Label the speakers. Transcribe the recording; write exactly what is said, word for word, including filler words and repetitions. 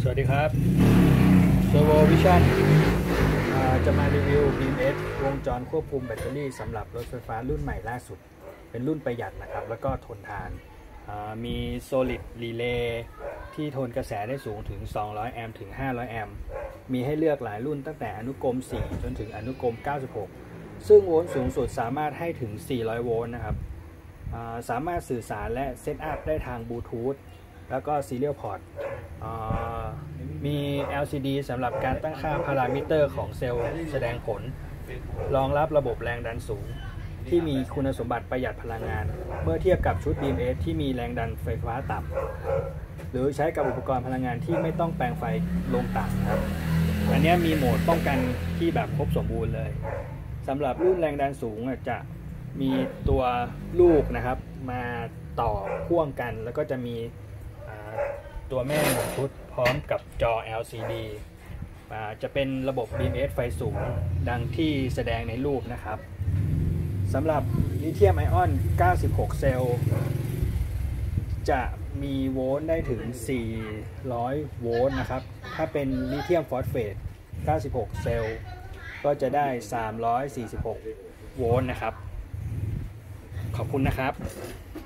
Speaker 1: สวัสดีครับ Servo Vision จะมารีวิว บี เอ็ม เอส วงจรควบคุมแบตเตอรี่สำหรับรถไฟฟ้ารุ่นใหม่ล่าสุดเป็นรุ่นประหยัดนะครับแล้วก็ทนทานมี Solid Relay ที่ทนกระแสได้สูงถึงสองร้อยแอมป์ถึงห้าร้อยแอมป์มีให้เลือกหลายรุ่นตั้งแต่อนุกรมสี่จนถึงอนุกรมเก้าสิบหกซึ่งโวลต์สูงสุดสามารถให้ถึงสี่ร้อยโวลต์นะครับสามารถสื่อสารและเซตอัพได้ทางบลูทูธแล้วก็ Serial Port มี แอล ซี ดี สำหรับการตั้งค่าพารามิเตอร์ของเซลล์แสดงผลรองรับระบบแรงดันสูงที่มีคุณสมบัติประหยัดพลังงานเมื่อเทียบกับชุด บี เอ็ม เอส ที่มีแรงดันไฟฟ้าต่ำหรือใช้กับอุปกรณ์พลังงานที่ไม่ต้องแปลงไฟลงต่ำครับอันนี้มีโหมดป้องกันที่แบบครบสมบูรณ์เลยสำหรับรุ่นแรงดันสูงจะมีตัวลูกนะครับมาต่อพ่วงกันแล้วก็จะมีตัวแม่หนึ่งชุดพร้อมกับจอ แอล ซี ดี จะเป็นระบบ บี เอ็ม เอส ไฟสูงดังที่แสดงในรูปนะครับสำหรับลิเธียมไอออนเก้าสิบหกเซลล์จะมีโวลต์ได้ถึงสี่ร้อยโวลต์นะครับถ้าเป็นลิเธียมฟอสเฟตเก้าสิบหกเซลล์ก็จะได้สามร้อยสี่สิบหกโวลต์นะครับขอบคุณนะครับ